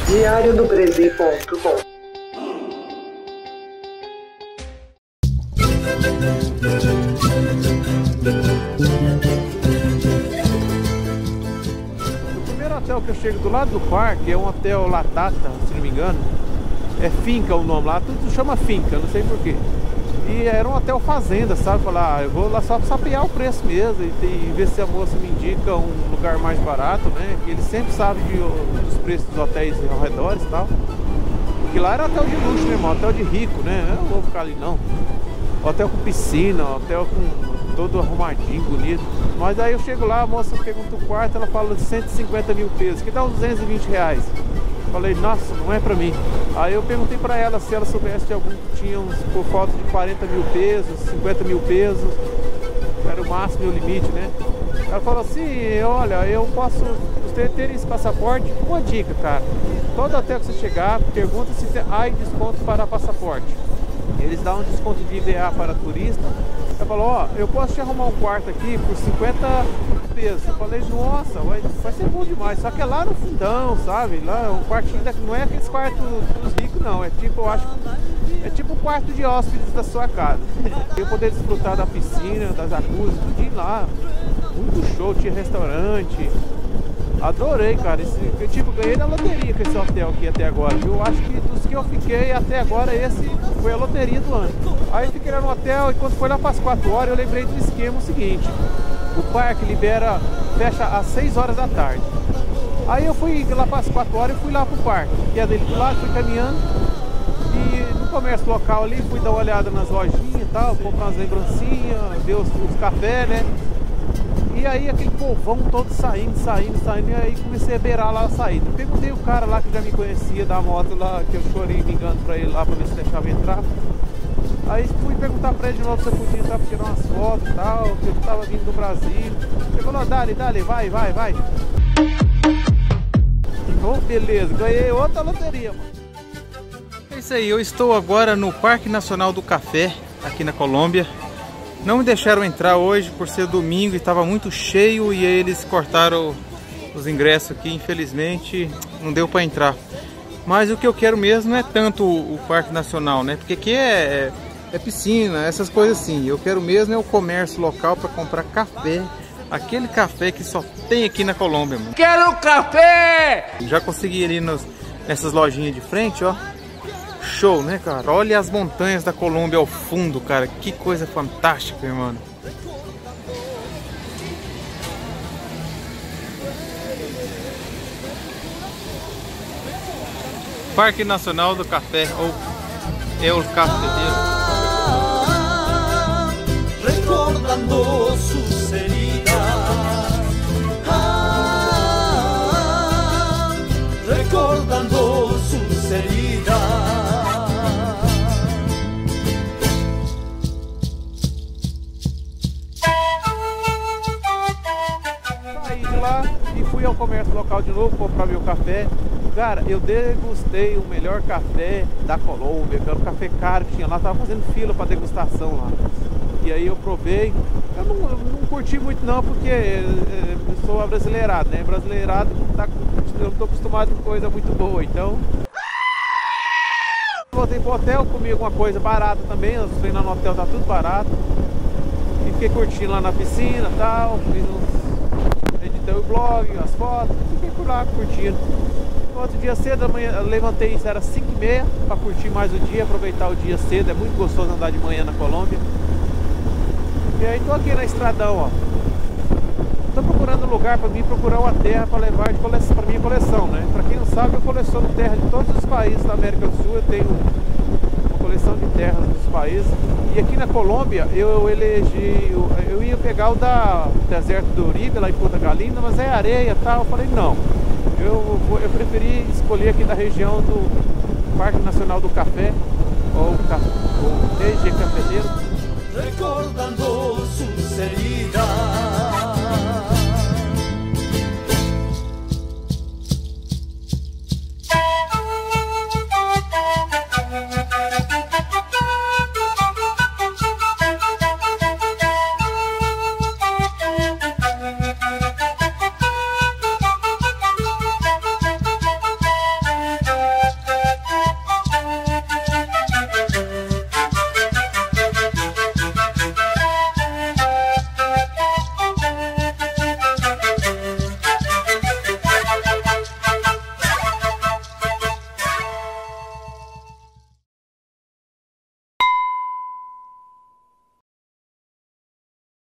diariodobresi.com. O primeiro hotel que eu chego do lado do parque é um hotel Latata, se não me engano. É Finca o nome lá, tudo chama Finca, não sei porquê. E era um hotel fazenda, sabe? Falar, eu vou lá só pra sapear o preço mesmo e ver se a moça me indica um lugar mais barato, né? Que ele sempre sabe dos preços dos hotéis ao redor e tal. Porque lá era hotel de luxo mesmo, hotel de rico, né? Eu não vou ficar ali não. Hotel com piscina, hotel com todo arrumadinho, bonito. Mas aí eu chego lá, a moça pergunta o quarto, ela fala de 150 mil pesos, que dá uns 220 reais. Falei, nossa, não é pra mim. Aí eu perguntei pra ela se ela soubesse de algum que tinha uns por falta de 40 mil pesos, 50 mil pesos. Era o máximo e o limite, né? Ela falou assim, olha, eu posso ter esse passaporte. Uma dica, cara. Todo hotel que você chegar, pergunta se há desconto para passaporte. Eles dão um desconto de IVA para turista. Ela falou, ó, eu posso te arrumar um quarto aqui por 50 pesos. Eu falei, nossa, vai ser bom demais. Só que é lá no fundão, sabe? Lá um quartinho, não é aqueles quartos dos ricos, não. É tipo, eu acho, é tipo um quarto de hóspedes da sua casa. Eu poder desfrutar da piscina, das jacuzzi, tudinho lá. Muito show, tinha restaurante. Adorei, cara. Eu tipo, ganhei na loteria com esse hotel aqui até agora, viu? Eu acho que dos que eu fiquei até agora, esse foi a loteria do ano. Aí eu fiquei lá no hotel e quando foi lá para as 4 horas, eu lembrei do esquema seguinte. O parque fecha às 6 horas da tarde. Aí eu fui lá para as 4 horas e fui lá pro parque, que é dele do lado, fui caminhando. E no comércio local ali, fui dar uma olhada nas lojinhas e tal, comprar umas lembrancinhas, ver os cafés, né? E aí aquele povão todo saindo, e aí comecei a beirar lá a saída. Perguntei o cara lá que já me conhecia da moto lá, que eu chorei ligando pra ele lá pra ver se deixava entrar. Aí fui perguntar pra ele de novo se eu podia entrar pra tirar umas fotos e tal, que eu tava vindo do Brasil. Ele falou, dale, vai. Oh, beleza, ganhei outra loteria, mano. É isso aí, eu estou agora no Parque Nacional do Café, aqui na Colômbia. Não me deixaram entrar hoje por ser domingo e estava muito cheio e aí eles cortaram os ingressos aqui, infelizmente não deu para entrar. Mas o que eu quero mesmo não é tanto o Parque Nacional, né? Porque aqui é piscina, essas coisas assim. Eu quero mesmo é o comércio local para comprar café, aquele café que só tem aqui na Colômbia, mano. Quero café! Já consegui ali nessas lojinhas de frente, ó. Show, né, cara? Olha as montanhas da Colômbia ao fundo, cara. Que coisa fantástica, mano. Parque Nacional do Café, ou El Cafeteiro. Recordando sus heridas. Recordando sus heridas. E fui ao comércio local de novo comprar meu café. Cara, eu degustei o melhor café da Colômbia, que era um café caro que tinha lá, tava fazendo fila para degustação lá. E aí eu provei. Eu não curti muito não, porque eu sou abrasileirado, né? Brasileirado, eu não tô acostumado com coisa muito boa, então... Voltei pro hotel, comi alguma coisa barata também, nós fui lá no hotel, tá tudo barato. E fiquei curtindo lá na piscina e tal, fiz editei o blog, as fotos, fiquei por lá curtindo. No outro dia cedo, amanhã, eu levantei, isso era 5h30, para curtir mais o dia, aproveitar o dia cedo, é muito gostoso andar de manhã na Colômbia. E aí tô aqui na estradão, ó. Tô procurando um lugar para mim procurar uma terra para levar para minha coleção, né? Para quem não sabe, eu coleciono terra de todos os países da América do Sul, eu tenho uma coleção de terras dos países. E aqui na Colômbia eu ia pegar o deserto do Uribe, lá em Punta Galina, mas é areia e tal. Eu falei, não, eu preferi escolher aqui da região do Parque Nacional do Café, ou DG Cafeteiro. Recordando sus heridas.